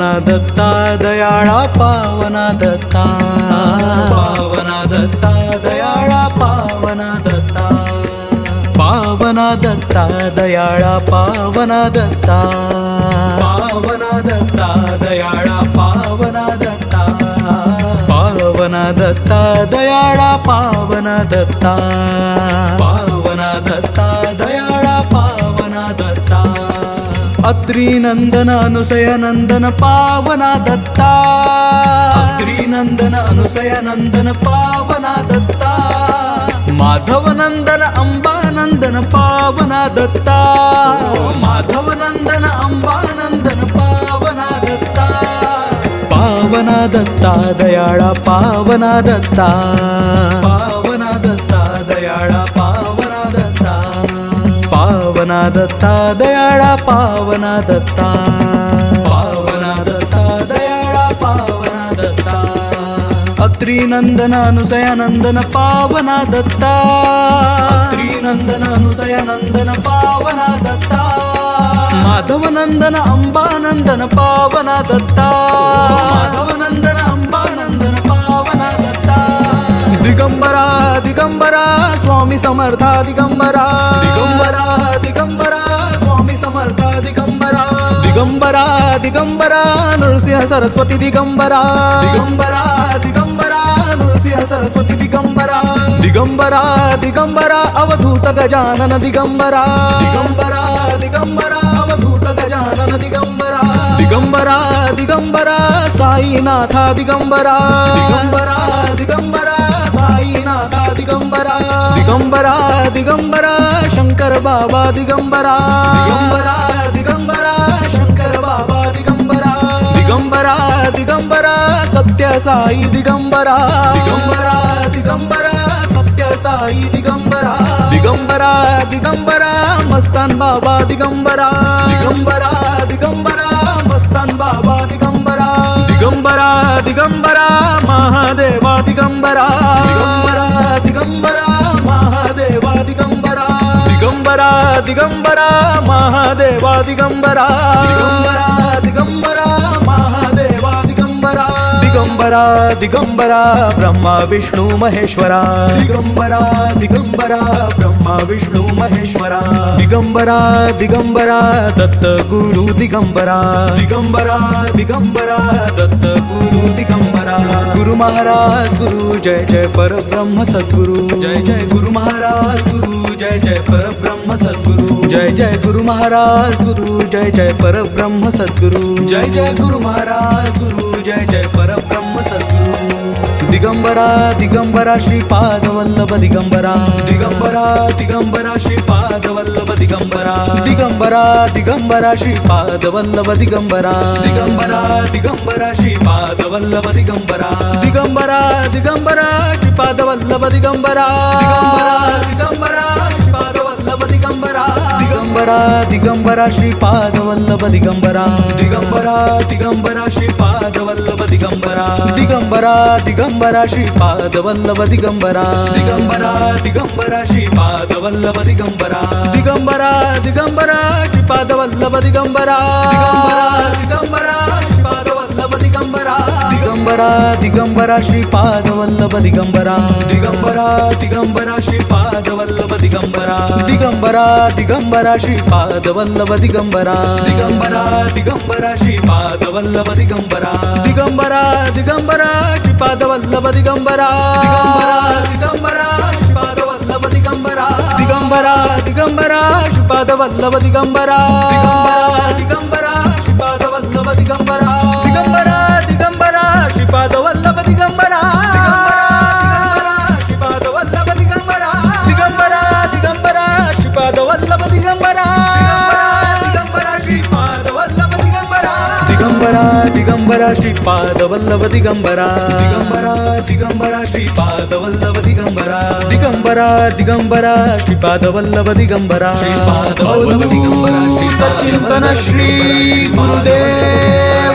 पावना दत्ता दयाळा पावना दत्ता पावना दत्ता दयाळा पावना दत्ता पावना दत्ता दयाळा पावना दत्ता पावना दत्ता दयाळा पावना दत्ता पावना दत्ता दयाळा पावना दत्ता पावना दत्ता दयाळा पावना दत्ता अत्रि नंदन अनुसय नंदन पावना दत्ता अत्रि नंदन अनुसय नंदन पावना दत्ता माधव नंदन अंबा नंदन पावना दत्ता माधव नंदन अंबा नंदन पावना दत्ता पावना दत्ता दयाळा पावना दत्ता पावना दत्ता दयाळा पावना दत्ता पावना दत्ता दयाळा पावना दत्ता पावना दत्ता दयाळा पावना दत्ता अत्रि नंदन अनुसय नंदन पावना दत्ता अत्रि नंदन अनुसय नंदन पावना दत्ता माधव नंदन अंबा नंदन पावना दत्ता माधव नंदन अंबा नंदन पावना दत्ता दिगंबरा दिगंबरा स्वामी समर्था दिगंबरा दिगंबरा दिगंबरा स्वामी समर्था दिगंबरा दिगंबरा दिगंबरा नृसिंह सरस्वती दिगंबरा दिगंबरा दिगंबरा नृसिंह सरस्वती दिगंबरा दिगंबरा दिगंबरा अवधूत गजानन दिगंबरा दिगंबरा दिगंबरा अवधूत गजानन दिगंबरा दिगंबरा दिगंबरा साईनाथा दिगंबरा दिगंबरा दिगंबरा साईनाथा दिगंबरा दिगंबरा दिगंबरा शंकर बाबा दिगंबरा दिगंबरा दिगंबरा शंकर बाबा दिगंबरा दिगंबरा दिगंबरा सत्य साई दिगंबरा दिगंबरा दिगंबरा सत्य साई दिगंबरा दिगंबरा दिगंबरा मस्तान बाबा दिगंबरा दिगंबरा दिगंबरा मस्तान बाबा दिगंबरा दिगंबरा दिगंबरा महादेवा दिगंबरा दिगंबरा दिगंबरा महादेवा दिगंबरा दिगंबरा दिगंबरा महादेवा दिगंबरा दिगंबरा दिगंबरा महादेवा दिगंबरा दिगंबरा दिगंबरा ब्रह्मा विष्णु महेश्वरा दिगंबरा दिगंबरा ब्रह्मा विष्णु महेश्वरा दिगंबरा दिगंबरा दत्त गुरु दिगंबरा दिगंबरा दिगंबरा दत्त गुरु दिगंबरा गुरु महाराज गुरु जय जय परब्रह्म सद्गुरु जय जय गुरु महाराज गुरु जय जय परब्रह्म सद्गुरु जय जय गुरु महाराज गुरु जय जय परब्रह्म सद्गुरु जय जय गुरु महाराज गुरु जय जय परब्रह्म सद्गुरु दिगंबरा दिगंबरा श्रीपाद वल्लभ दिगंबरा दिगंबरा दिगंबरा श्रीपाद वल्लभ दिगंबरा दिगंबरा दिगंबरा श्रीपाद वल्लभ दिगंबरा दिगंबरा दिगंबरा श्रीपाद वल्लभ दिगंबरा दिगंबरा दिगंबरा श्रीपाद वल्लभ दिगंबरा दिगंबरा दिगंबरा श्रीपाद वल्लभ दिगंबरा दिगंबरा दिगंबरा श्रीपाद वल्लभ दिगंबरा दिगंबरा दिगंबरा श्रीपाद वल्लभ दिगंबरा दिगंबरा दिगंबरा श्रीपाद वल्लभ दिगंबरा दिगंबरा दिगंबरा श्रीपाद वल्लभ दिगंबरा दिगंबरा दिगंबरा श्रीपाद वल्लभ दिगंबरा दिगंबरा दिगंबरा श्रीपाद वल्लभ दिगंबरा दिगंबरा दिगंबरा श्रीपाद वल्लभ दिगंबरा दिगंबरा दिगंबरा श्रीपाद वल्लभ दिगंबरा दिगंबरा दिगंबरा श्रीपाद वल्लभ दिगंबरा दिगंबरा दिगंबरा श्रीपाद वल्लभ दिगंबरा दिगंबरा दिगंबरा श्रीपाद वल्लभ दिगंबरा दिगंबरा दिगंबरा श्रीपाद वल्लभ दिगंबरा दिगंबरा दिगंबरा श्रीपाद वल्लभ दिगंबरा दिगंबरा श्रीपाद वल्लभ दिगंबरा दिगंबरा दिगंबरा श्रीपाद वल्लभ दिगंबरा श्रीपाद वल्लभ दिगंबरा दिगंबरा दिगंबरा श्रीपाद वल्लभ दिगंबरा दिगंबरा श्रीपाद वल्लभ दिगंबरा दिगंबरा दिगंबरा श्रीपाद वल्लभ दिगंबरा दिगंबरा दिगंबरा श्रीपाद वल्लभ दिगंबरा दिगंबरा दिगंबरा श्रीपाद वल्लभ दिगंबरा श्रीपाद वल्लभ दिगंबरा चिंतन श्री गुरुदेव